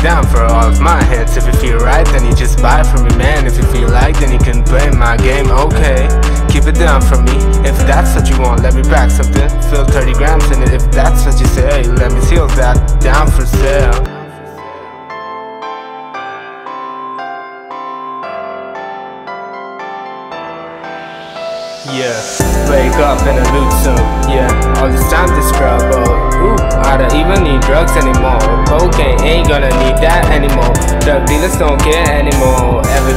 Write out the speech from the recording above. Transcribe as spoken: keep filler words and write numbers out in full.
down for all of my hits. If you feel right, then you just buy from me, man. If you feel like, then you can play my game, okay. Keep it down from me, if that's what you want, let me back something. Fill thirty grams in it, if that's what you say. Let me seal that, down for sale. Yeah, wake up in a loot zone. Yeah, all this time to struggle. Ooh, I don't even need drugs anymore. Cocaine ain't gonna need that anymore. Drug dealers don't care anymore. Every